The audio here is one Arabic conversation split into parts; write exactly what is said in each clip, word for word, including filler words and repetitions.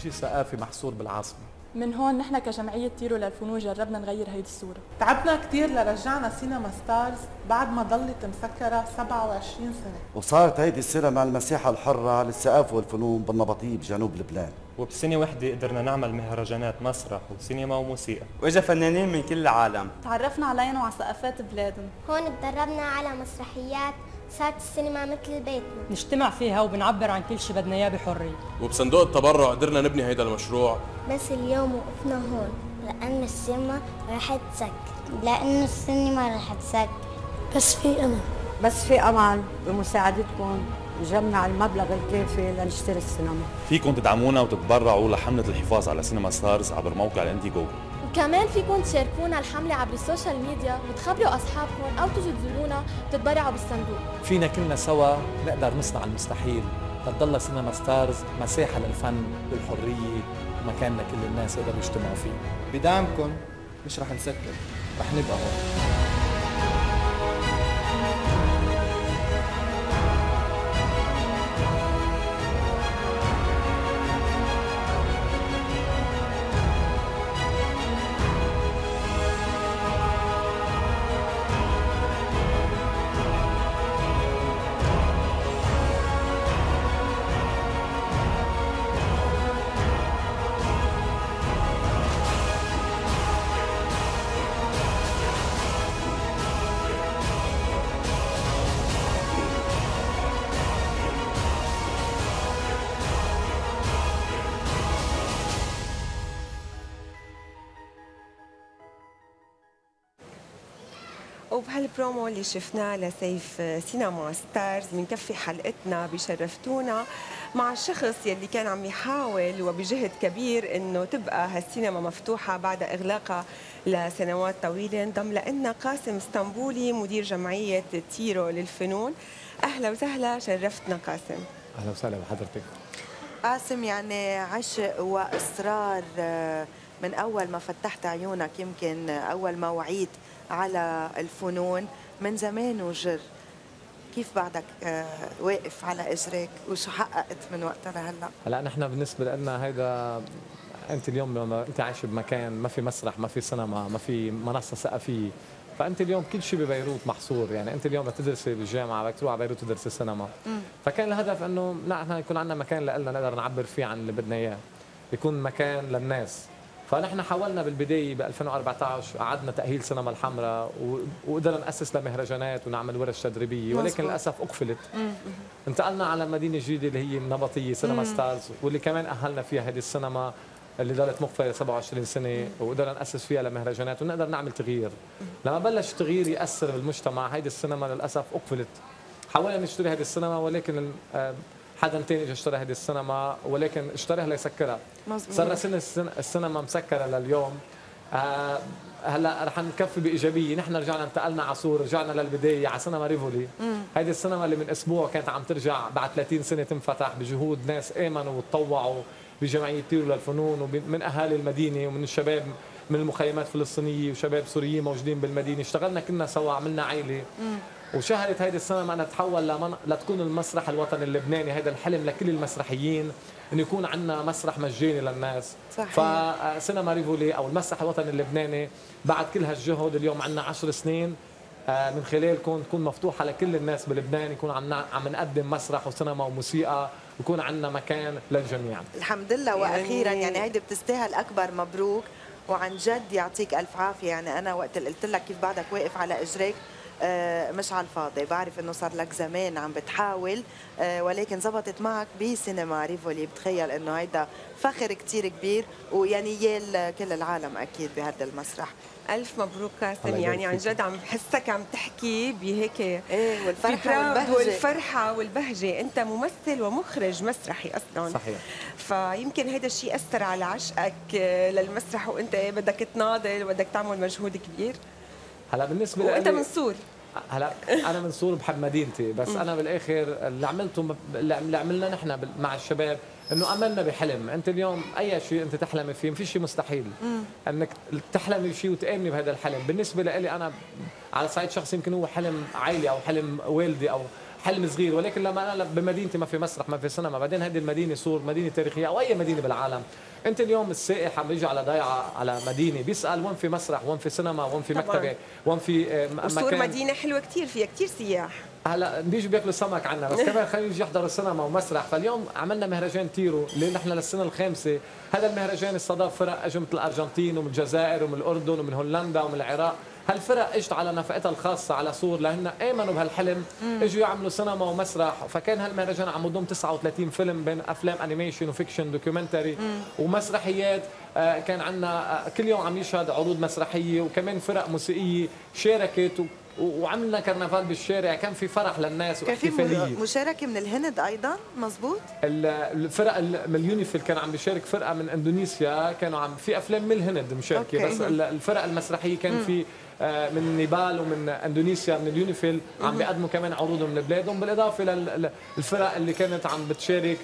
شيء ثقافي محصور بالعاصمة. من هون نحن كجمعية تيرو للفنون جربنا نغير هيدي الصورة. تعبنا كتير لرجعنا سينما ستارز بعد ما ضلت مسكرة سبعة وعشرين سنة. وصارت هيدي السينما المساحة الحرة للثقافة والفنون بالنبطية بجنوب لبنان. وبسنة واحدة قدرنا نعمل مهرجانات مسرح وسينما وموسيقى. واجا فنانين من كل العالم. تعرفنا عليهم وعلى ثقافات بلادهم. هون تدربنا على مسرحيات، صارت السينما مثل بيتنا. نجتمع فيها وبنعبر عن كل شيء بدنا اياه بحرية. وبصندوق التبرع قدرنا نبني هيدا المشروع. بس اليوم وقفنا هون لأن السينما رح تسكر. لأنه السينما رح تسكر. بس في أمل. بس في أمل بمساعدتكم نجمع المبلغ الكافي لنشتري السينما. فيكم تدعمونا وتتبرعوا لحملة الحفاظ على سينما ستارز عبر موقع الاندي جوجو. وكمان فيكم تشاركونا الحملة عبر السوشيال ميديا وتخبروا أصحابكم أو تجوا تزورونا وتتبرعوا بالصندوق. فينا كلنا سوا نقدر نصنع المستحيل لتضل سينما ستارز مساحة للفن والحرية ومكان لكل الناس يقدروا يجتمعوا فيه. بدعمكم مش رح نسكر، رح نبقى هون. وبهالبرومو اللي شفناه لسيف سينما ستارز بنكفي حلقتنا بشرفتونا مع الشخص يلي كان عم يحاول وبجهد كبير انه تبقى هالسينما مفتوحه بعد اغلاقها لسنوات طويله. انضم لنا قاسم اسطنبولي مدير جمعيه تيرو للفنون. اهلا وسهلا، شرفتنا قاسم. اهلا وسهلا بحضرتك. قاسم، يعني عشق واصرار من اول ما فتحت عيونك، يمكن اول ما وعيت على الفنون من زمان وجر. كيف بعدك آه واقف على اجريك وشو حققت من وقتها لهلا؟ هلا نحن بالنسبه لنا هيدا، انت اليوم لما انت عايش بمكان ما في مسرح، ما في سينما، ما في منصه ثقافيه، فانت اليوم كل شيء ببيروت محصور. يعني انت اليوم بتدرسي بالجامعه بدك تروح على بيروت تدرسي سينما. فكان الهدف انه نحن يكون عندنا مكان لنا نقدر نعبر فيه عن اللي بدنا اياه، يكون مكان للناس. فنحن حاولنا بالبدايه ب ألفين وأربعة عشر قعدنا تاهيل سينما الحمراء وقدرنا ناسس لمهرجانات ونعمل ورش تدريبيه، ولكن للاسف اقفلت. انتقلنا على مدينه جديده اللي هي النبطيه سينما ستارز، واللي كمان اهلنا فيها هذه السينما اللي ضلت مقفله سبعة وعشرين سنه، وقدرنا ناسس فيها لمهرجانات ونقدر نعمل تغيير. لما بلش تغيير ياثر بالمجتمع، هيدي السينما للاسف اقفلت. حاولنا نشتري هذه السينما، ولكن حدا ثاني اجى اشترى هذه السينما، ولكن اشتراها ليسكرها. صار سنه السينما مسكره لليوم. آه هلا رح نكفي بايجابيه، نحن رجعنا انتقلنا عصور، رجعنا للبدايه على سينما ريفولي. هيدي السينما اللي من اسبوع كانت عم ترجع بعد ثلاثين سنه تنفتح بجهود ناس امنوا وتطوعوا بجمعيه تيرو للفنون ومن اهالي المدينه ومن الشباب من المخيمات الفلسطينيه وشباب سوريين موجودين بالمدينه. اشتغلنا كلنا سوا، عملنا عائله. وشهدت هيدي السينما انها تتحول لمن... لتكون المسرح الوطني اللبناني. هذا الحلم لكل المسرحيين، انه يكون عندنا مسرح مجاني للناس. صحيح. فسينما ريفولي او المسرح الوطني اللبناني بعد كل هالجهد اليوم عندنا عشر سنين من خلالكم تكون مفتوحه لكل الناس بلبنان، يكون عم عم نقدم مسرح وسينما وموسيقى، ويكون عندنا مكان للجميع. الحمد لله. واخيرا يعني هيدي بتستاهل اكبر مبروك، وعن جد يعطيك الف عافيه. يعني انا وقت اللي قلت لك كيف بعدك واقف على اجريك آه مش على الفاضي، بعرف انه صار لك زمان عم بتحاول، آه ولكن زبطت معك بسينما ريفولي. بتخيل انه هيدا فخر كتير كبير، ويعني يال كل العالم اكيد بهذا المسرح. الف مبروك قاسم. يعني عن جد عم بحسك عم تحكي بهيك ايه والفرحه والبهجه والفرحه والبهجه. انت ممثل ومخرج مسرحي اصلا. صحيح. فيمكن هيدا الشيء اثر على عشقك للمسرح، وانت بدك تناضل وبدك تعمل مجهود كبير. هلا بالنسبه لي وانت من سور. هلا انا من سور بحب مدينتي، بس م. انا بالاخر اللي عملته اللي عملنا نحن مع الشباب انه املنا بحلم. انت اليوم اي شيء انت تحلمي فيه، ما في شيء مستحيل. م. انك تحلمي بشيء وتامني بهذا الحلم. بالنسبه لي انا على صعيد شخصي يمكن هو حلم عائلي او حلم والدي او حلم صغير، ولكن لما انا بمدينتي ما في مسرح ما في سينما، بعدين هذه المدينه سور مدينه تاريخيه او اي مدينه بالعالم. انت اليوم السائح عم بيجي على ضيعه على مدينه بيسال وين في مسرح، وين في سينما، وين في مكتبه، وين في مكان. وسور مدينه حلوه كثير، فيها كثير سياح. هلا بيجوا بياكلوا سمك عنا، بس كمان خلينا يجي يحضروا سينما ومسرح. فاليوم عملنا مهرجان تيرو اللي نحن للسنه الخامسه. هذا المهرجان استضاف فرق اجوا مثل الارجنتين ومن الجزائر ومن الاردن ومن هولندا ومن العراق. هالفرق اجت على نفقتها الخاصه على صور لهن امنوا بهالحلم، اجوا يعملوا سينما ومسرح. فكان هالمهرجان عم يضم تسعة وثلاثين فيلم بين افلام انيميشن وفيكشن دوكيومنتري ومسرحيات. كان عندنا كل يوم عم يشهد عروض مسرحيه وكمان فرق موسيقيه شاركت، وعملنا كرنفال بالشارع. كان في فرح للناس واحتفاليه. كان في مشاركه من الهند ايضا مزبوط. الفرق من اليونيفيل كان عم بيشارك فرقه من اندونيسيا، كانوا عم في افلام من الهند مشاركه. أوكي. بس الفرق المسرحيه كان في من نيبال ومن اندونيسيا من اليونيفيل عم بيقدموا كمان عروضهم من بلادهم، بالاضافه للفرق اللي كانت عم بتشارك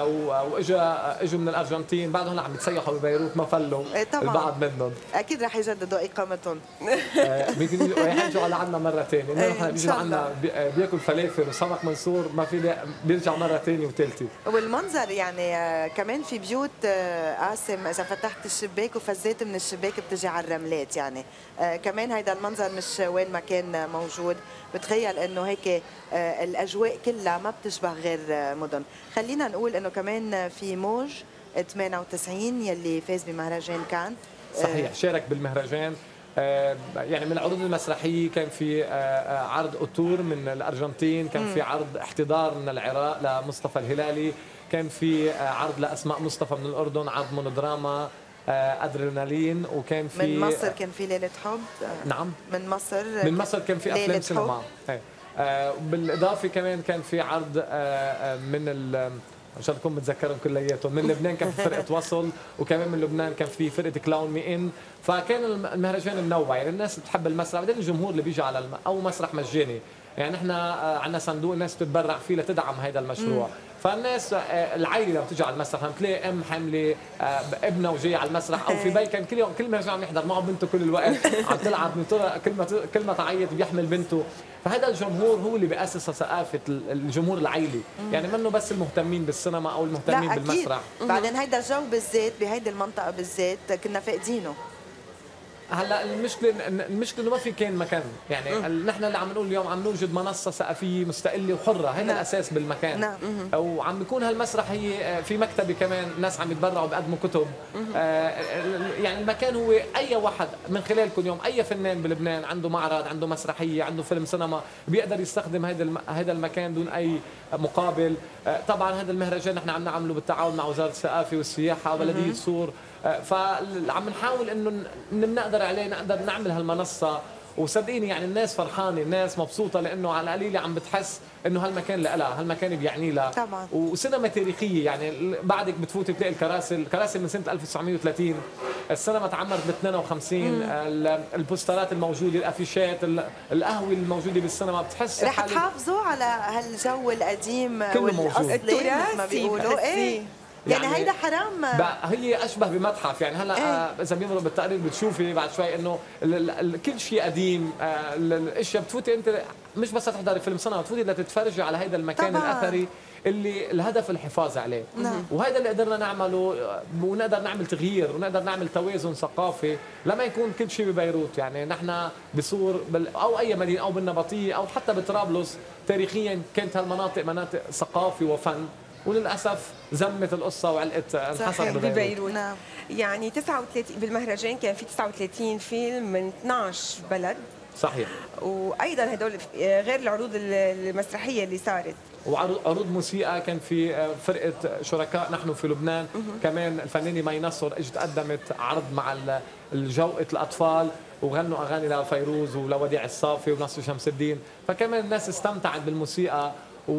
واجا اجوا من الارجنتين. بعدهم هلا عم بتسيحوا ببيروت ما فلوا البعض منهم. اكيد رح يجددوا اقامتهم. بيمكن يجوا على عنا مره ثانيه، انه نحن بيجوا عنا بياكل فلافل وسمك منصور ما في بيرجع مره ثانيه وثالثه. والمنظر يعني كمان في بيوت قاسم اذا فتحت الشباك وفزيت من الشباك بتجي على الرملات، يعني كمان هيدا المنظر مش وين ما كان موجود. بتخيل انه هيك الاجواء كلها ما بتشبه غير مدن. خلينا نقول انه كمان في موج ثمانية وتسعين يلي فاز بمهرجان كان. صحيح شارك بالمهرجان. يعني من العروض المسرحيه كان في عرض اوتور من الارجنتين، كان في عرض احتضار من العراق لمصطفى الهلالي، كان في عرض لاسماء مصطفى من الاردن، عرض مونودراما ادرينالين، وكان في من مصر كان في ليله حب. نعم من مصر من مصر كان في افلام سينما. آه بالاضافه كان كان في عرض آه من ال عشان تكون متذكرهم كلياتهم. من لبنان كان في فرقه وصل، وكمان من لبنان كان في فرقه كلاون مي ان. فكان المهرجان منوع، يعني الناس بتحب المسرح، بعدين الجمهور اللي بيجي على الم... او مسرح مجاني. يعني نحن عندنا صندوق الناس تتبرع فيه لتدعم هذا المشروع. مم. فالناس العائله لما بتيجي على المسرح لما تلاقي ام حامله ابنها وجاي على المسرح، او في بي كان كل يوم كل مهرجان عم يحضر معه بنته كل الوقت عم تلعب كل ما كل ما تعيط بيحمل بنته. فهذا الجمهور هو اللي بيأسس ثقافه الجمهور العائلي، يعني منه بس المهتمين بالسينما او المهتمين بالمسرح. بعدين هيدا الجو بالذات بهيدي المنطقه بالذات كنا فاقدينه. هلا المشكله المشكله انه ما في كان مكان، يعني نحن اللي عم نقول اليوم عم نوجد منصه ثقافيه مستقله وحره، هذا نعم. الاساس بالمكان. نعم. وعم بيكون هالمسرح هي في مكتبه كمان، ناس عم يتبرعوا بيقدموا كتب. آه يعني المكان هو اي واحد من خلالكم اليوم، اي فنان بلبنان عنده معرض، عنده مسرحيه، عنده فيلم سينما، بيقدر يستخدم هذا هذا المكان دون اي مقابل. آه طبعا هذا المهرجان نحن عم نعمله بالتعاون مع وزاره الثقافه والسياحه وبلديه صور. فعم نحاول انه بنقدر عليه نقدر نعمل هالمنصه. وصدقيني يعني الناس فرحانه، الناس مبسوطه، لانه على القليله عم بتحس انه هالمكان لها، هالمكان بيعني لها. طبعا. وسينما تاريخيه، يعني بعدك بتفوتي تلاقي الكراسي، الكراسي من سنه ألف وتسعمية وثلاثين، السينما تعمرت ب اثنين وخمسين، البوسترات الموجوده، الافيشات، القهوه الموجوده بالسينما، بتحس رح تحافظوا على هالجو القديم والاصلي مثل ما بيقولوا. ايه يعني, يعني هيدا حرام. هي اشبه بمتحف، يعني هلا ايه؟ اذا بيمروا بالتقرير بتشوفي بعد شوي انه كل شيء قديم. الاشياء بتفوتي انت مش بس تحضري فيلم سينما، بتفوتي لتتفرجي على هيدا المكان طبعا. الاثري اللي الهدف الحفاظ عليه. نعم. وهذا اللي قدرنا نعمله، ونقدر نعمل تغيير ونقدر نعمل توازن ثقافي لما يكون كل شيء ببيروت. يعني نحن بصور او اي مدينه او بالنبطيه او حتى بطرابلس تاريخيا كانت هالمناطق مناطق ثقافه وفن، وللاسف زمت القصه وعلقت انحصر ببيروت. ببيروت. نعم. يعني تسعة وثلاثين بالمهرجان كان في تسعة وثلاثين فيلم من اثنعش بلد. صحيح. وايضا هدول غير العروض المسرحيه اللي صارت، وعروض موسيقى كان في فرقه شركاء نحن في لبنان. كمان الفنانه مي نصر اجت قدمت عرض مع الجوقة الاطفال وغنوا اغاني لفيروز ولوديع الصافي ونصر شمس الدين. فكمان الناس استمتعت بالموسيقى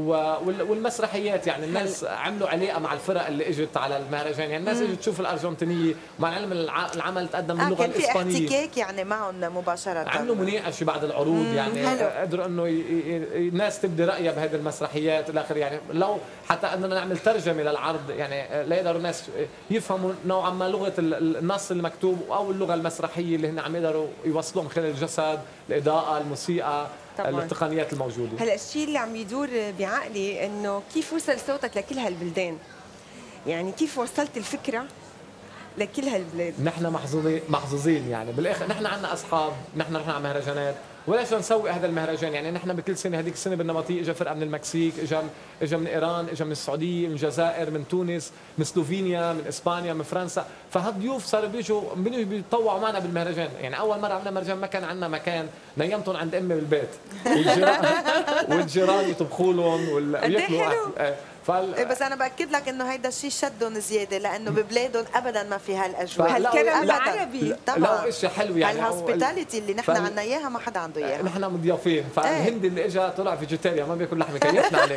والمسرحيات. يعني الناس عملوا علاقه مع الفرق اللي اجت على المهرجان، يعني الناس اجت تشوف الارجنتينيه، مع العلم العمل تقدم باللغه آه الاسبانيه. كان في احتكاك يعني معهم مباشره، عملوا مناقشه بعد العروض. يعني قدروا انه الناس تبدي رايها بهذه المسرحيات الاخر. يعني لو حتى اننا نعمل ترجمه للعرض، يعني ليقدروا الناس يفهموا نوعا ما لغه النص المكتوب او اللغه المسرحيه اللي هن عم يقدروا يوصلوا من خلال الجسد، الاضاءه، الموسيقى. التقنيات الموجوده. هلا الشيء اللي عم يدور بعقلي انه كيف وصل صوتك لكل هالبلدان؟ يعني كيف وصلت الفكره لكل هالبلاد؟ نحن محظوظين محظوظين يعني بالاخر نحن عندنا اصحاب، نحن رحنا على مهرجانات وليش نسوي هذا المهرجان؟ يعني نحن بكل سنه هذيك السنه بالنبطيه اجى فرقه من المكسيك، اجى اجى من ايران، اجى من السعوديه، من الجزائر، من تونس، من سلوفينيا، من اسبانيا، من فرنسا، فهالضيوف صاروا بيجوا بيتطوعوا معنا بالمهرجان، يعني اول مره عملنا مهرجان ما كان عندنا مكان، نيمتهم عند امي بالبيت والجيران والجيران يطبخوا لهم وياكلوا اكل. فال... بس انا باكد لك انه هيدا الشيء شدهم زياده لانه ببلادهم ابدا ما في هالاجواء، هالكرم العربي طبعا شيء حلو يعني الهوسبيتاليتي اللي نحن فال... عندنا اياها ما حدا عنده اياها، نحن مضيافين، فالهندي اللي اجى طلع فيجيتيريان ما بياكل لحمه كيفنا عليه.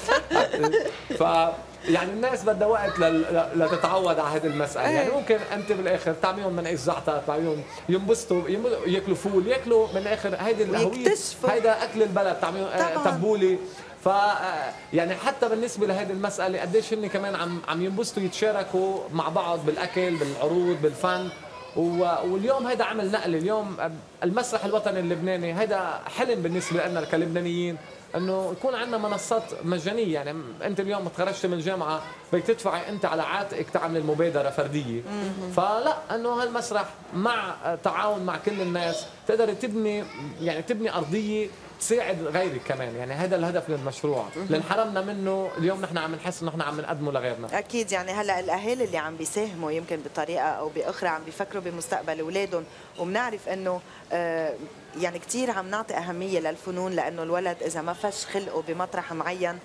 ف يعني الناس بدها وقت لتتعود على هذه المساله، يعني ممكن انت بالاخر تعملهم من عيش زعتر، تعملهم ينبسطوا ياكلوا فول، ياكلوا من الاخر هيدي الهويه، هيدا اكل البلد، تعملهم تبولي. ف يعني حتى بالنسبه لهذه المساله قديش هن كمان عم عم ينبسطوا يتشاركوا مع بعض بالاكل، بالعروض، بالفن، واليوم هيدا عمل نقله، اليوم المسرح الوطني اللبناني هيدا حلم بالنسبه لنا كلبنانيين انه يكون عندنا منصات مجانيه، يعني انت اليوم تخرجت من الجامعه بدك تدفعي انت على عاتقك تعمل المبادره فرديه، فلا انه هالمسرح مع تعاون مع كل الناس تقدر تبني يعني تبني ارضيه تساعد غيرك كمان، يعني هذا الهدف من المشروع، اللي انحرمنا منه اليوم نحن عم نحس انه نحن عم نقدمه لغيرنا. اكيد يعني هلا الاهالي اللي عم بيساهموا يمكن بطريقه او باخرى عم بيفكروا بمستقبل اولادهم، وبنعرف انه آه يعني كثير عم نعطي اهميه للفنون، لانه الولد اذا ما فش خلقه بمطرح معين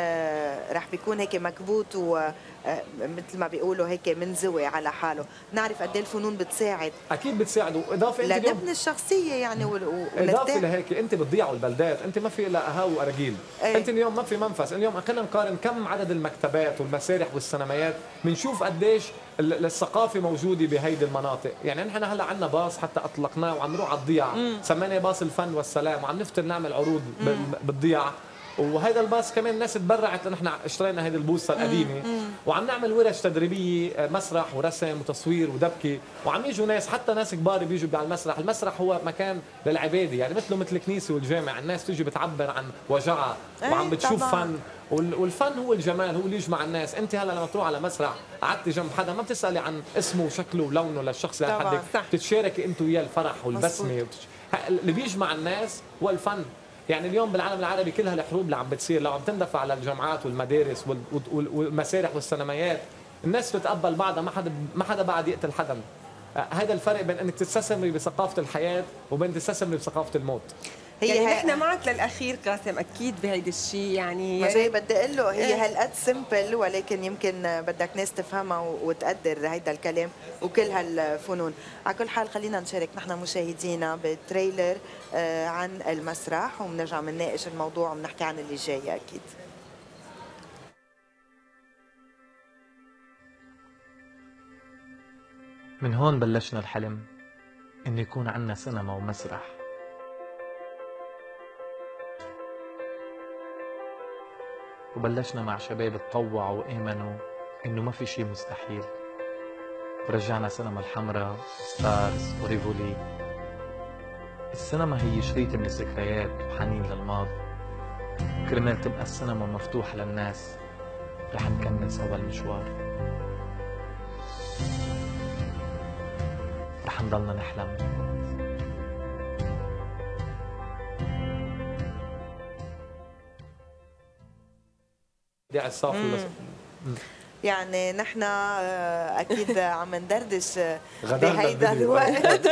آه رح بيكون هيك مكبوت و آه مثل ما بيقولوا هيك منزوي على حاله، نعرف قد ايه الفنون بتساعد. اكيد بتساعد، واضافه انت لنبني الشخصيه يعني اضافه لهيك انت بتضيعوا البلدات، انت ما في لا قهاوي وأراجيل، ايه؟ انت اليوم ما في منفس، اليوم خلينا نقارن كم عدد المكتبات والمسارح والسينمايات، بنشوف قديش الثقافه موجوده بهيدي المناطق، يعني نحن هلا عندنا باص حتى اطلقناه وعم نروح على الضيعه، سميناه باص الفن والسلام، وعم نفتر نعمل عروض بالضيعه، وهذا الباص كمان الناس تبرعت، نحن اشترينا هذه البوصه القديمه وعم نعمل ورش تدريبيه، مسرح ورسم وتصوير ودبكه، وعم يجوا ناس حتى ناس كبار بيجوا على المسرح، المسرح هو مكان للعباده، يعني مثله مثل الكنيسه والجامع، الناس تيجي بتعبر عن وجعها وعم بتشوف فن، والفن هو الجمال، هو اللي يجمع الناس، انت هلا لما تروح على مسرح قعدتي جنب حدا ما بتسالي عن اسمه وشكله ولونه للشخص اللي حدك، بتتشاركي انت وياه الفرح والبسمه، اللي بيجمع الناس هو الفن. يعني اليوم بالعالم العربي كل هالحروب اللي عم بتصير لو عم تندفع على الجامعات والمدارس والمسارح والسينمايات، الناس بتتقبل بعضها، ما حدا ما حدا بعد يقتل حدا. هذا الفرق بين انك تستثمري بثقافه الحياه وبين تستثمري بثقافه الموت. هي يعني نحن معك للاخير قاسم اكيد بهيدا الشيء، يعني ما جاي بدي اقول له هي هالقد سمبل، ولكن يمكن بدك ناس تفهمها وتقدر هيدا الكلام وكل هالفنون. على كل حال خلينا نشارك نحن مشاهدينا بتريلر عن المسرح، وبنرجع بنناقش الموضوع وبنحكي عن اللي جاي اكيد. من هون بلشنا الحلم انه يكون عندنا سينما ومسرح، وبلشنا مع شباب تطوعوا وآمنوا إنه ما في شيء مستحيل، ورجعنا سينما الحمراء، ستارز وريفولي. السينما هي شريط من الذكريات وحنين للماضي، كرمال تبقى السينما مفتوحة للناس رح نكمل سوا المشوار، رح نضلنا نحلم. دي الصافي يعني نحن اكيد عم ندردش بهيدا الوقت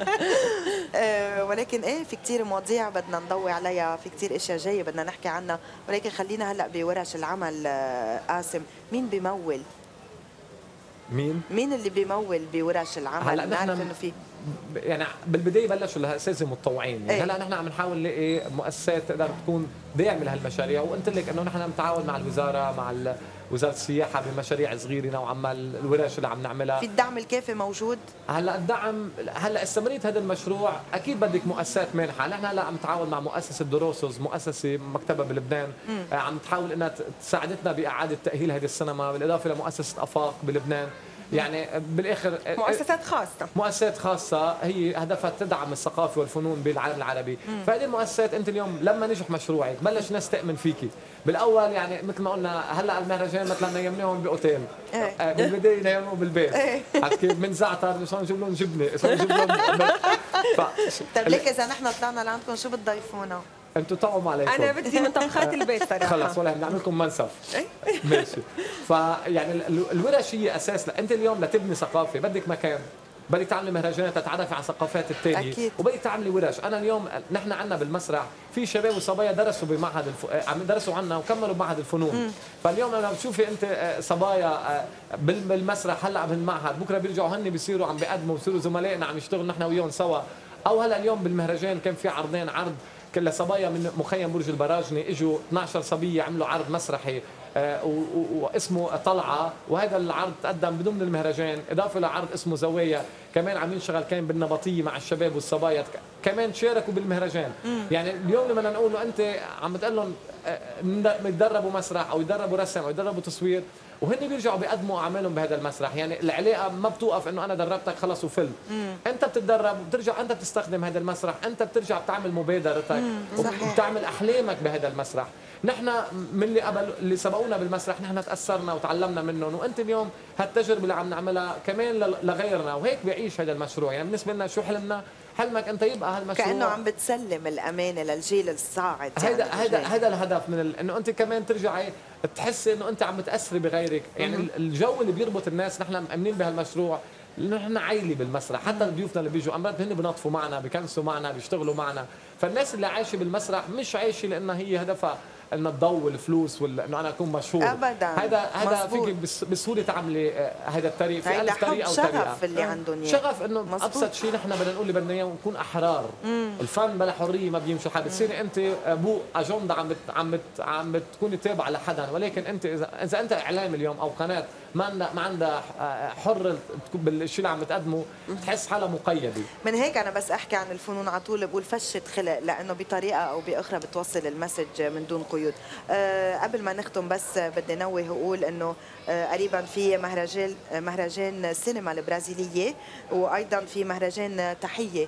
ولكن ايه في كثير مواضيع بدنا نضوي عليها، في كثير اشياء جايه بدنا نحكي عنها، ولكن خلينا هلا بورش العمل. قاسم، مين بيمول؟ مين؟ مين اللي بيمول بورش العمل؟ هلا نحن انه في يعني بالبدايه بلشوا الاساتذه متطوعين، يعني هلا نحن عم نحاول نلاقي مؤسسات تقدر تكون داعمه لهالمشاريع، وقلت لك انه نحن نتعاون مع الوزاره، مع وزاره السياحه بمشاريع صغيره نوعا ما، الورش اللي عم نعملها. في الدعم الكافي موجود؟ هلا الدعم هلا استمرية هذا المشروع اكيد بدك مؤسسات مانحه، نحن هلا عم نتعاون مع مؤسسه دروسوس، مؤسسه مكتبه بلبنان، مم. عم تحاول انها تساعدتنا باعاده تاهيل هذه السينما، بالاضافه لمؤسسه افاق بلبنان. يعني بالاخر مؤسسات خاصه مؤسسات خاصه هي هدفها تدعم الثقافه والفنون بالعالم العربي. فهذه المؤسسات انت اليوم لما نجح مشروعك بلش ناس تامن فيكي. بالاول يعني مثل ما قلنا هلا المهرجان مثلا نيمناهم باوتيل، بالبدايه نيمناهم بالبيت، عرفت كيف؟ من زعتر صار نجيب لهم جبنه، صار نجيب لهم ف... طيب ليك اذا نحن طلعنا لعندكم شو بتضيفونا؟ انتوا طعموا عليكم. انا بدي من طبخات البيت صراحه. خلص ولا بنعمل لكم منسف. ماشي. فيعني الورش هي اساس. انت اليوم لتبني ثقافه بدك مكان، بدك تعملي مهرجانات تتعرفي على ثقافات الثانيه، وبدك تعملي ورش. انا اليوم نحن عندنا بالمسرح في شباب وصبايا درسوا بمعهد الف... عم درسوا عنا وكملوا بمعهد الفنون. مم. فاليوم لما بتشوفي انت صبايا بالمسرح هلا بالمعهد، بكره بيرجعوا هن بيصيروا عم بيقدموا بيصيروا زملائنا عم يشتغلوا نحن وياهم سوا. او هلا اليوم بالمهرجان كان في عرضين، عرض كل صبايا من مخيم برج البراجني اجوا اثنعش صبيه عملوا عرض مسرحي آه واسمه طلعه، وهذا العرض تقدم بدون المهرجان، اضافه لعرض اسمه زوايا كمان عم ينشغل كان بالنبطيه مع الشباب والصبايا كمان شاركوا بالمهرجان. مم. يعني اليوم لما نقول له انت عم بتقول لهم يتدربوا مسرح او يتدربوا رسم او يتدربوا تصوير، وهن بيرجعوا بيقدموا اعمالهم بهذا المسرح. يعني العلاقه ما بتوقف انه انا دربتك خلص وفل. مم. انت بتتدرب وبترجع انت بتستخدم هذا المسرح، انت بترجع بتعمل مبادرتك وبتعمل احلامك بهذا المسرح. نحن من اللي قبل اللي سبقونا بالمسرح نحن تاثرنا وتعلمنا منهم، وانت اليوم هالتجربه اللي عم نعملها كمان لغيرنا، وهيك بيعيش هذا المشروع. يعني بالنسبه لنا شو حلمنا؟ حلمك انت يبقى هالمشروع كانه عم بتسلم الامانه للجيل الصاعد. هيدا يعني هيدا هذا الهدف من ال... انه انت كمان ترجعي تحسي انه انت عم بتاثري بغيرك. يعني مم. الجو اللي بيربط الناس، نحن مأمنين بهالمشروع لانه نحن عائله بالمسرح. حتى ضيوفنا اللي بيجوا امرات هن بنطفوا معنا، بكنسوا معنا، بيشتغلوا معنا. فالناس اللي عايشه بالمسرح مش عايشه لانها هي هدفها انه الضوء والفلوس وانه انا اكون مشهور ابدا. هذا هذا فيك بسهوله تعملي هذا الطريق في ألف طريقه او طريقه. شغف اللي عندهم شغف انه ابسط شيء نحن بدنا نقول اللي بدنا اياه ونكون احرار. مم. الفن بلا حريه ما بيمشي حد. بتصيري انت ابو اجنده عم بت عم بت عم بتكوني تابعه لحدا، ولكن انت اذا اذا انت اعلام اليوم او قناه ما عندها ما عندها حر بالشيء اللي عم تقدمه، بتحس حالها مقيده. من هيك انا بس احكي عن الفنون على طول بقول فشه خلق، لانه بطريقه او باخرى بتوصل المسج من دون قيود. أه قبل ما نختم بس بدي نوه واقول انه أه قريبا في مهرجان مهرجان السينما البرازيليه، وايضا في مهرجان تحيه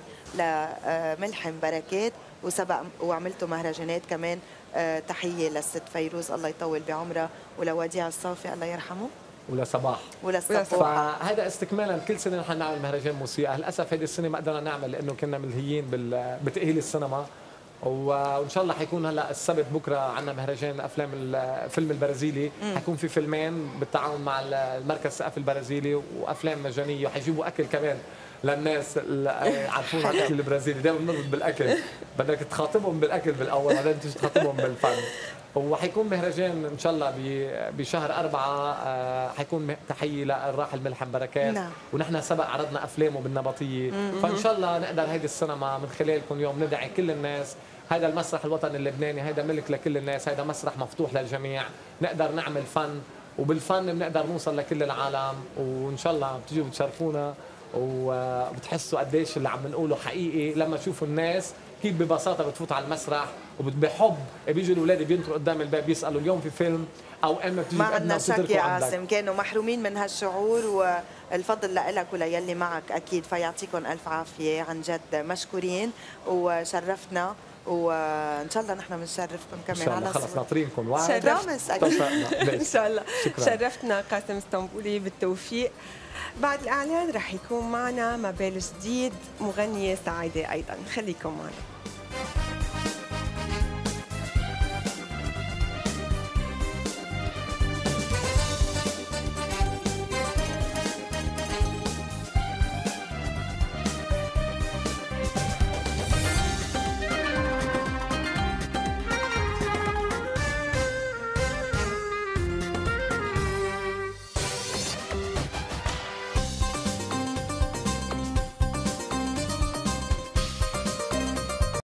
لملحم بركات، وسبق وعملتوا مهرجانات كمان أه تحيه للست فيروز الله يطول بعمرها، ولوديع الصافي الله يرحمه، ولا صباح ولا صباح. فهذا استكمالا كل سنه نحن نعمل مهرجان موسيقى. للاسف هذه السنه ما قدرنا نعمل لانه كنا ملهيين بتاهيل السينما، وان شاء الله حيكون هلا السبت بكره عندنا مهرجان افلام الفيلم البرازيلي. مم. حيكون في فيلمين بالتعاون مع المركز الثقافي البرازيلي وافلام مجانيه، وحيجيبوا اكل كمان للناس اللي عارفون على الاكل البرازيلي. دائما بنربط بالاكل، بدك تخاطبهم بالاكل بالاول بعدين تيجي تخاطبهم بالفن. وحيكون مهرجان ان شاء الله بشهر أربعة، حيكون تحيه للراحل ملحم بركات. نعم. ونحن سبق عرضنا افلامه بالنبطيه، فان شاء الله نقدر هيدي السينما من خلالكم اليوم ندعي كل الناس. هذا المسرح الوطني اللبناني هذا ملك لكل الناس، هذا مسرح مفتوح للجميع، نقدر نعمل فن، وبالفن بنقدر نوصل لكل العالم. وان شاء الله بتجوا بتشرفونا وبتحسوا قديش اللي عم نقوله حقيقي لما تشوفوا الناس كيف ببساطه بتفوت على المسرح وبحب بيجوا الاولاد بينطروا قدام الباب بيسالوا اليوم في فيلم او اما بتيجي ما عندنا شك يا عاصم، كانوا محرومين من هالشعور، والفضل لك وليلي معك اكيد. فيعطيكم الف عافيه، عن جد مشكورين وشرفتنا، وان شاء الله نحن بنشرفكم كمان على خلص ناطرينكم. وعد ان شاء الله. شرفتنا قاسم اسطنبولي، بالتوفيق. بعد الإعلان رح يكون معنا مبال جديد، مغنية سعيدة أيضا، خليكم معنا.